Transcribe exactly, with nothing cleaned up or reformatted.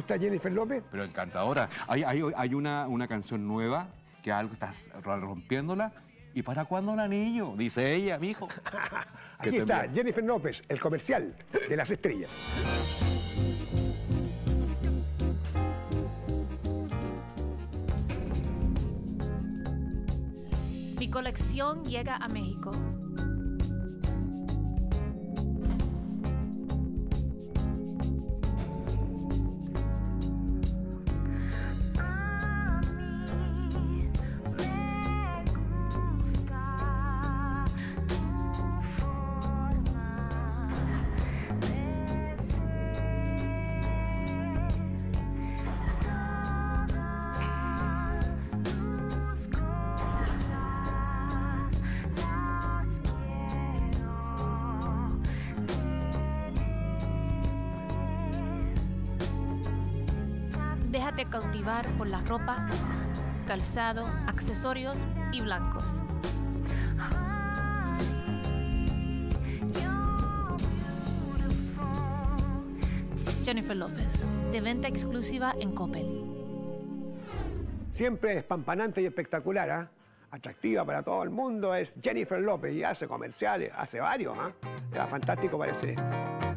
gusta Jennifer López? Pero encantadora. Hay, hay, hay una, una canción nueva que algo estás rompiéndola. ¿Y para cuándo el anillo? Dice ella, mijo. Aquí está, Jennifer López, el comercial de las estrellas. Mi colección llega a México. Déjate cautivar por la ropa, calzado, accesorios y blancos. Jennifer López, de venta exclusiva en Coppel. Siempre espampanante y espectacular, ¿ah? ¿eh? Atractiva para todo el mundo, es Jennifer López y hace comerciales, hace varios, ¿ah? ¿eh? Era fantástico parecer esto.